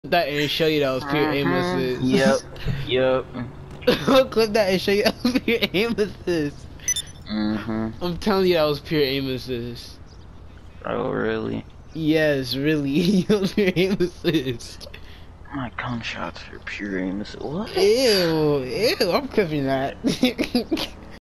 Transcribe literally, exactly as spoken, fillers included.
that and show you that was pure aim assist. Yep, yep. I'll clip that and show you that was pure aim assist. Mm-hmm. I'm telling you that was pure aim assist. Oh, really? Yes, really. Pure aim assist. My gunshots are pure aim assist. What? Ew, ew, I'm clipping that.